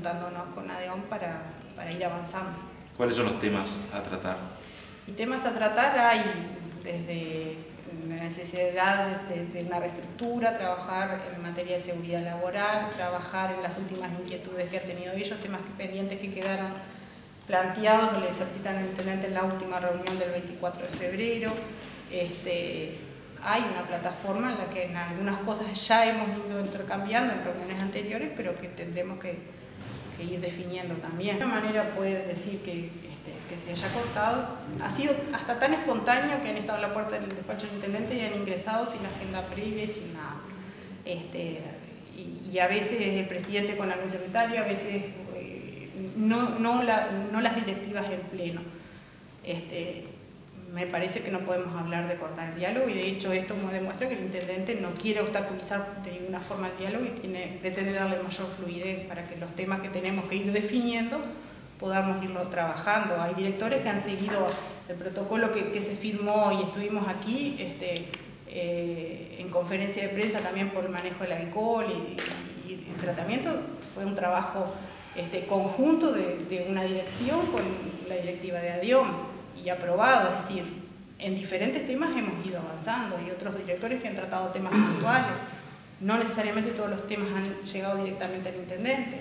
juntándonos con ADEON para ir avanzando. ¿Cuáles son los temas a tratar? Y temas a tratar hay desde la necesidad de una reestructura, trabajar en materia de seguridad laboral, trabajar en las últimas inquietudes que han tenido ellos, temas pendientes que quedaron planteados, le solicitan al intendente en la última reunión del 24 de febrero. Hay una plataforma en la que en algunas cosas ya hemos ido intercambiando en reuniones anteriores, pero que tendremos que ir definiendo también. De alguna manera puede decir que se haya cortado. Ha sido hasta tan espontáneo que han estado a la puerta del despacho del intendente y han ingresado sin agenda previa, sin nada. Y a veces el presidente con algún secretario, a veces no las directivas en pleno. Me parece que no podemos hablar de cortar el diálogo y de hecho esto me demuestra que el intendente no quiere obstaculizar de ninguna forma el diálogo y pretende darle mayor fluidez para que los temas que tenemos que ir definiendo podamos irlo trabajando. Hay directores que han seguido el protocolo que se firmó y estuvimos aquí en conferencia de prensa también por el manejo del alcohol y el tratamiento. Fue un trabajo conjunto de una dirección con la directiva de ADEON y aprobado, es decir, en diferentes temas hemos ido avanzando y otros directores que han tratado temas puntuales. No necesariamente todos los temas han llegado directamente al intendente.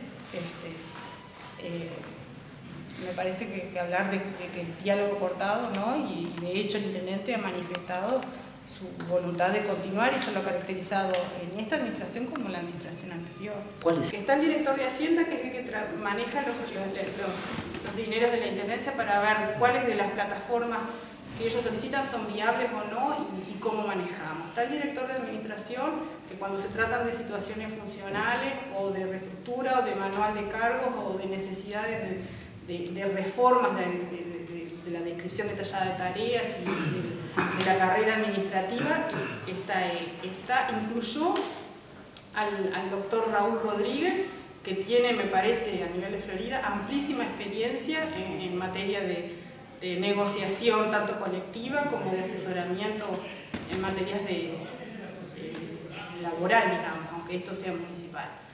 Me parece que hablar de que el diálogo cortado, ¿no? Y de hecho el intendente ha manifestado su voluntad de continuar y eso lo ha caracterizado en esta administración como en la administración anterior. ¿Cuál es? Está el director de Hacienda, que es el que maneja los dineros de la intendencia para ver cuáles de las plataformas que ellos solicitan son viables o no y cómo manejamos. Está el director de administración, que cuando se tratan de situaciones funcionales o de reestructura o de manual de cargos o de necesidades de reformas de la descripción detallada de tareas y de la carrera administrativa, incluyó al doctor Raúl Rodríguez, que tiene, me parece, a nivel de Florida, amplísima experiencia en materia de negociación tanto colectiva como de asesoramiento en materias laboral, digamos, aunque esto sea municipal.